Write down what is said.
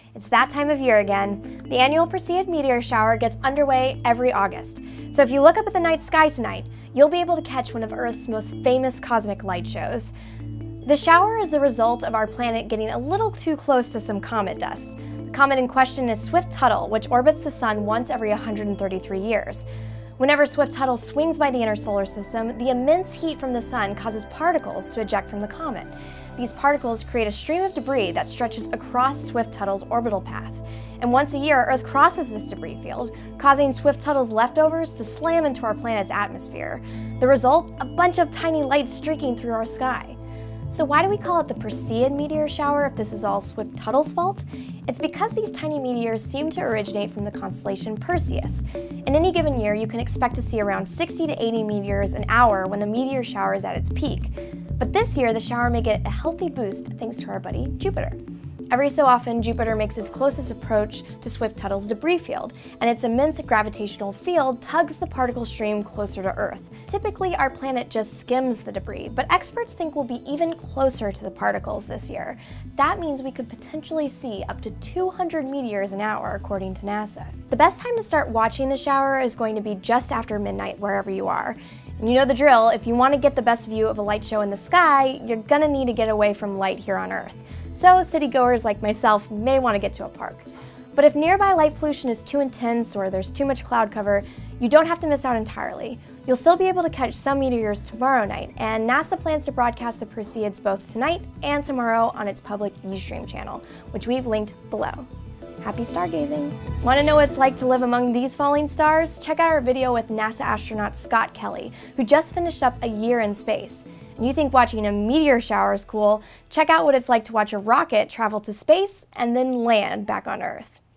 It's that time of year again. The annual Perseid meteor shower gets underway every August. So if you look up at the night sky tonight, you'll be able to catch one of Earth's most famous cosmic light shows. The shower is the result of our planet getting a little too close to some comet dust. The comet in question is Swift-Tuttle, which orbits the Sun once every 133 years. Whenever Swift-Tuttle swings by the inner solar system, the immense heat from the Sun causes particles to eject from the comet. These particles create a stream of debris that stretches across Swift-Tuttle's orbital path. And once a year, Earth crosses this debris field, causing Swift-Tuttle's leftovers to slam into our planet's atmosphere. The result? A bunch of tiny lights streaking through our sky. So why do we call it the Perseid meteor shower if this is all Swift-Tuttle's fault? It's because these tiny meteors seem to originate from the constellation Perseus. In any given year, you can expect to see around 60 to 80 meteors an hour when the meteor shower is at its peak. But this year, the shower may get a healthy boost thanks to our buddy Jupiter. Every so often, Jupiter makes its closest approach to Swift-Tuttle's debris field, and its immense gravitational field tugs the particle stream closer to Earth. Typically, our planet just skims the debris, but experts think we'll be even closer to the particles this year. That means we could potentially see up to 200 meteors an hour, according to NASA. The best time to start watching the shower is going to be just after midnight, wherever you are. And you know the drill, if you want to get the best view of a light show in the sky, you're gonna need to get away from light here on Earth. So city-goers like myself may want to get to a park. But if nearby light pollution is too intense or there's too much cloud cover, you don't have to miss out entirely. You'll still be able to catch some meteors tomorrow night, and NASA plans to broadcast the Perseids both tonight and tomorrow on its public Ustream channel, which we've linked below. Happy stargazing! Want to know what it's like to live among these falling stars? Check out our video with NASA astronaut Scott Kelly, who just finished up a year in space. And you think watching a meteor shower is cool? Check out what it's like to watch a rocket travel to space and then land back on Earth.